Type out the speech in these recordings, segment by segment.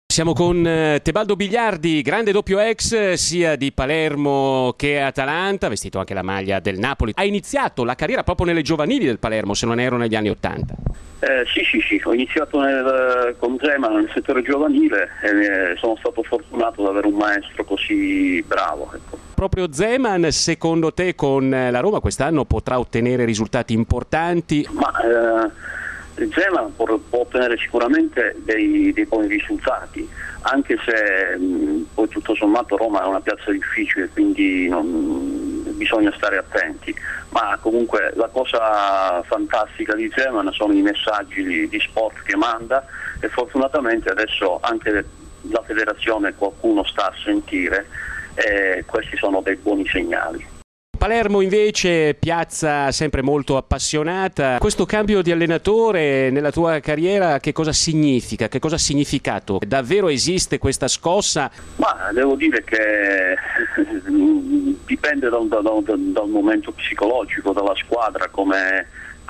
Siamo con Tebaldo Bigliardi, grande doppio ex sia di Palermo che Atalanta, vestito anche la maglia del Napoli. Ha iniziato la carriera proprio nelle giovanili del Palermo, se non erro negli anni '80. Sì, ho iniziato con Zeman nel settore giovanile e sono stato fortunato ad avere un maestro così bravo. Ecco. Proprio Zeman, secondo te, con la Roma quest'anno potrà ottenere risultati importanti? Zeman può ottenere sicuramente dei buoni risultati, anche se poi tutto sommato Roma è una piazza difficile, quindi bisogna stare attenti, ma comunque la cosa fantastica di Zeman sono i messaggi di sport che manda e fortunatamente adesso anche la federazione qualcuno sta a sentire e questi sono dei buoni segnali. Palermo invece piazza sempre molto appassionata. Questo cambio di allenatore nella tua carriera che cosa significa? Che cosa ha significato? Davvero esiste questa scossa? Ma devo dire che dipende dal momento psicologico della squadra, come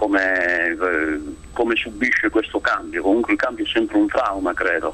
subisce questo cambio. Comunque il cambio è sempre un trauma, credo.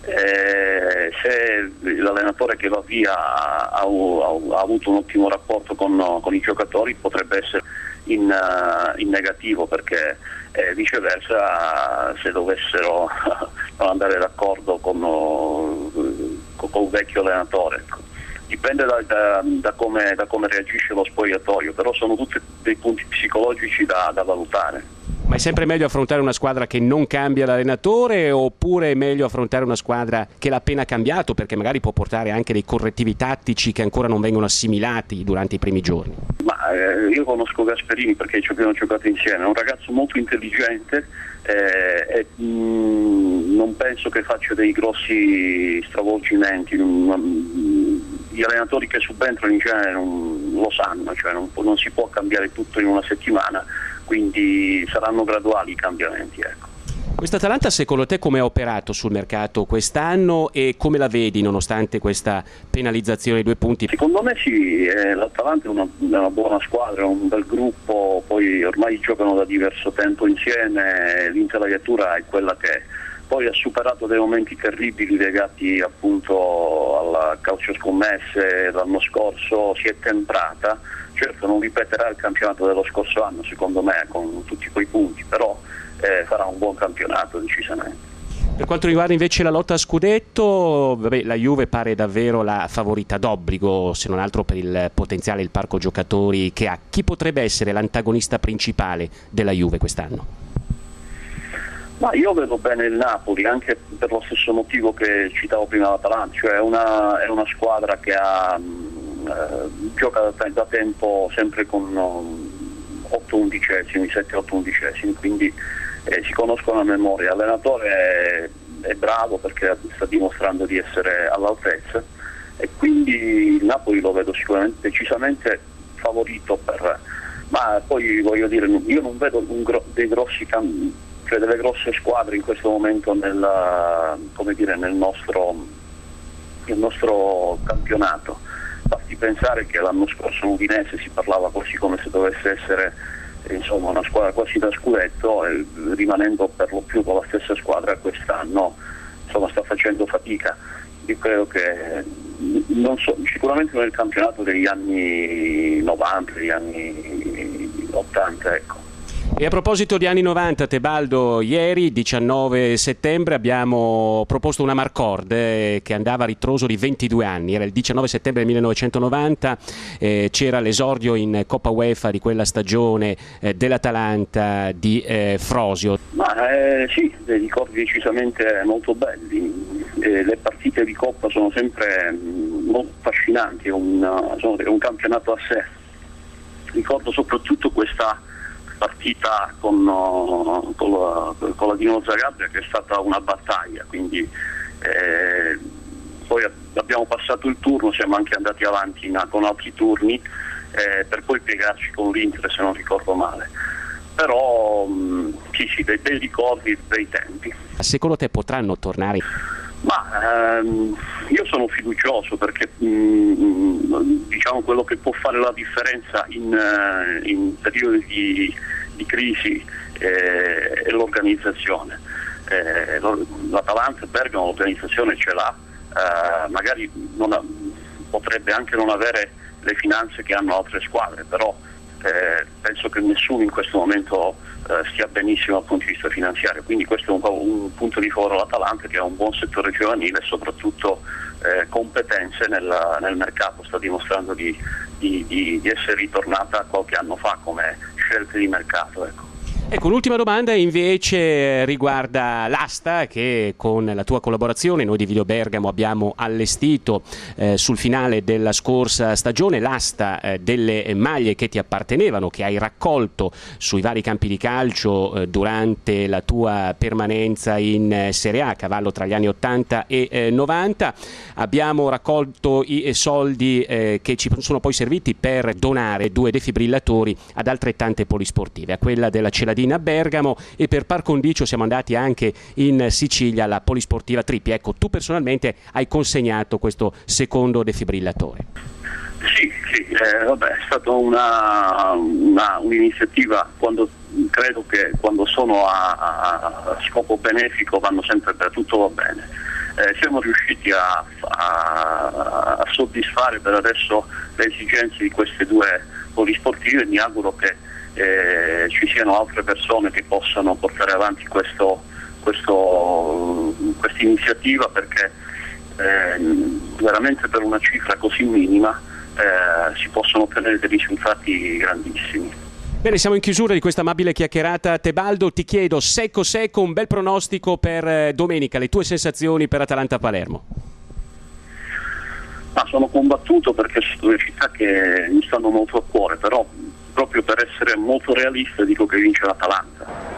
Se l'allenatore che va via ha avuto un ottimo rapporto con i giocatori, potrebbe essere in negativo, perché viceversa se dovessero non andare d'accordo con il vecchio allenatore, ecco. Dipende da come reagisce lo spogliatoio, però sono tutti dei punti psicologici da valutare. Ma è sempre meglio affrontare una squadra che non cambia l'allenatore, oppure è meglio affrontare una squadra che l'ha appena cambiato, perché magari può portare anche dei correttivi tattici che ancora non vengono assimilati durante i primi giorni? Io conosco Gasperini perché ci abbiamo giocato insieme, è un ragazzo molto intelligente e non penso che faccia dei grossi stravolgimenti. Gli allenatori che subentrano in genere lo sanno, cioè non si può cambiare tutto in una settimana, quindi saranno graduali i cambiamenti, ecco. Questa Atalanta secondo te come ha operato sul mercato quest'anno e come la vedi nonostante questa penalizzazione di 2 punti? Secondo me sì, l'Atalanta è una buona squadra, è un bel gruppo, poi ormai giocano da diverso tempo insieme, l'intelaiatura è quella che è. Poi ha superato dei momenti terribili legati appunto al calcio scommesse l'anno scorso, si è temprata, certo non ripeterà il campionato dello scorso anno secondo me con tutti quei punti, però farà un buon campionato decisamente. Per quanto riguarda invece la lotta a scudetto, la Juve pare davvero la favorita d'obbligo, se non altro per il potenziale, il parco giocatori che ha. Chi potrebbe essere l'antagonista principale della Juve quest'anno? Ma io vedo bene il Napoli, anche per lo stesso motivo che citavo prima l'Atalanta, cioè è una squadra che gioca da tempo sempre con 8 undicesimi, 7-8 undicesimi, quindi si conoscono a memoria. L'allenatore è bravo perché sta dimostrando di essere all'altezza e quindi il Napoli lo vedo sicuramente decisamente favorito ma poi voglio dire, io non vedo dei grossi cioè delle grosse squadre in questo momento nel nostro campionato. Basti pensare che l'anno scorso l'Udinese si parlava quasi come se dovesse essere una squadra quasi da scudetto, rimanendo per lo più con la stessa squadra quest'anno sta facendo fatica. Io credo che sicuramente nel campionato degli anni 90, degli anni 80, ecco. E a proposito di anni 90, Tebaldo, ieri 19 settembre abbiamo proposto una marcord che andava a ritroso di 22 anni, era il 19 settembre 1990, c'era l'esordio in Coppa UEFA di quella stagione dell'Atalanta di Frosio. Sì, dei ricordi decisamente molto belli, le partite di Coppa sono sempre molto affascinanti, è un campionato a sé. Ricordo soprattutto questa partita con la Dinamo Zagabria, che è stata una battaglia, quindi poi abbiamo passato il turno, siamo anche andati avanti con altri turni per poi piegarci con l'Inter, se non ricordo male. Però sì, dei bei ricordi, dei tempi. Secondo te potranno tornare? Io sono fiducioso perché diciamo quello che può fare la differenza in periodi di crisi è l'organizzazione. l'Atalanta e Bergamo l'organizzazione ce l'ha, magari potrebbe anche non avere le finanze che hanno altre squadre, però penso che nessuno in questo momento stia benissimo dal punto di vista finanziario, quindi questo è un po' un punto di favore all'Atalanta, che ha un buon settore giovanile e soprattutto competenze nel mercato, sta dimostrando di essere ritornata qualche anno fa come scelte di mercato. Ecco, l'ultima domanda invece riguarda l'asta che con la tua collaborazione noi di Video Bergamo abbiamo allestito sul finale della scorsa stagione, l'asta delle maglie che ti appartenevano, che hai raccolto sui vari campi di calcio durante la tua permanenza in Serie A, a cavallo tra gli anni 80 e 90. Abbiamo raccolto i soldi che ci sono poi serviti per donare 2 defibrillatori ad altrettante polisportive, a quella della Celadina a Bergamo e per par condicio siamo andati anche in Sicilia alla polisportiva Trippi. Ecco, tu personalmente hai consegnato questo secondo defibrillatore. Sì, è stata un'iniziativa, credo che quando sono a scopo benefico vanno sempre bene, tutto va bene. Siamo riusciti a soddisfare per adesso le esigenze di queste 2 polisportive e mi auguro che ci siano altre persone che possano portare avanti questa iniziativa, perché veramente per una cifra così minima si possono ottenere dei risultati grandissimi. Bene, siamo in chiusura di questa amabile chiacchierata. Tebaldo, ti chiedo secco un bel pronostico per domenica, le tue sensazioni per Atalanta-Palermo. Sono combattuto perché sono 2 città che mi stanno molto a cuore, però proprio per essere molto realista dico che vince l'Atalanta.